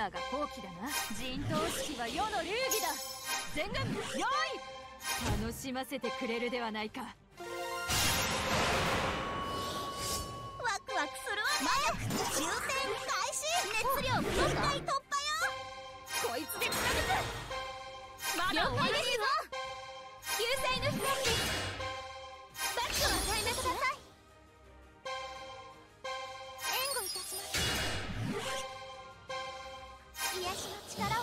今が好機だな。陣頭指揮は世の流儀だ。全軍用意。楽しませてくれるではないか。 ワクワクするわね。充填開始。熱量限界突破よ。こいつでつなぐぜ。まだ終わりですわ。救済の光です。バックを与えてください。援護いたします。癒しの力を。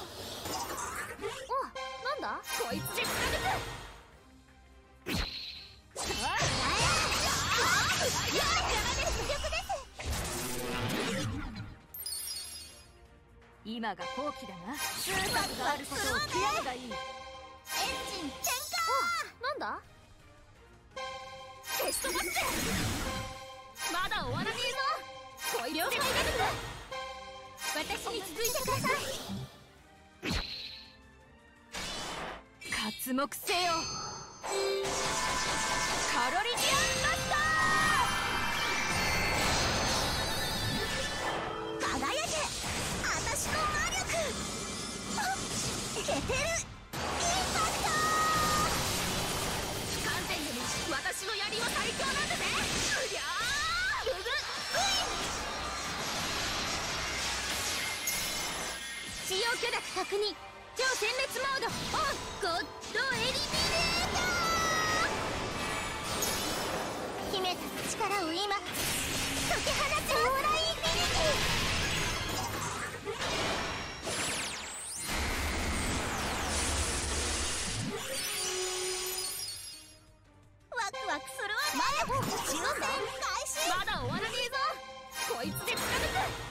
お、なんだこいつでつなぐぜ。 今が好機だな。スーパーがあることを悔やむがいい。 エンジン点火。なんだ消し飛ばして。まだ終わらねえぞ。こいつでつなぐぜ。私に続いてください。 刮目せよカロリニアンマスター。輝け私の魔力。ケテルインパクト。不完全でも私の槍は最強なんだぜ。うりゃーググ使用許諾確認。超殲滅モードオン。ゴッドエリミネーター。秘めた力を今解き放つ。オーラインフィニティ。ワクワクするわね。充填開始。まだ終わらねえぞ。こいつでつなぐぜ。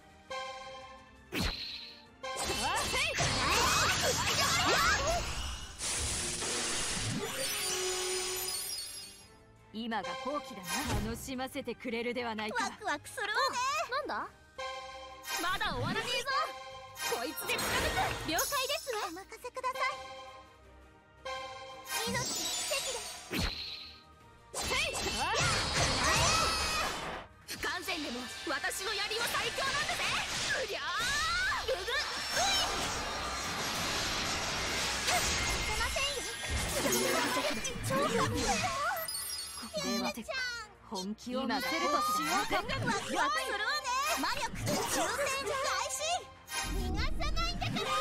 今が好機だな。楽しませてくれるではないか。 ワクワクするわね。なんだまだ終わらねえぞ。こいつでつなぐぜ。了解ですわ。お任せください。命の奇跡です。不完全でも私の槍は最強なんだぜ。うりゃーググ出ませんよ。超神だよ。 では本気を見せるとしようか。 ワクワクするわね。魔力充填開始。逃がさないんだから。もう我慢でき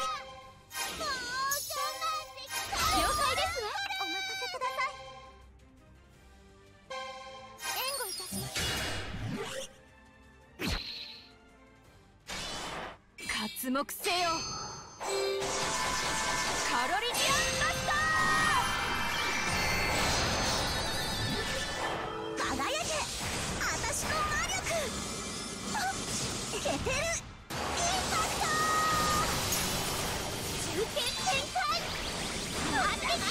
た。了解ですわ。お任せください。援護いたします。 刮目せよカロリニアンマスター。輝け私の魔力。ケテルインパクト。中堅展開。まだまだ。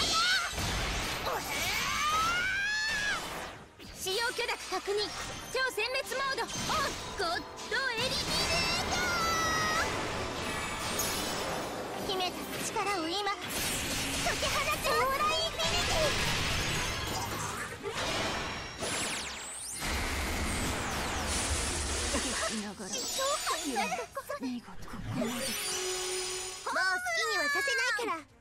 使用許諾確認。超殲滅モードオン。ゴッドエリミネーター。秘めた力を今解き放つ。オーラインフィニティ。 ながら見事ここまで。もう好きにはさせないから。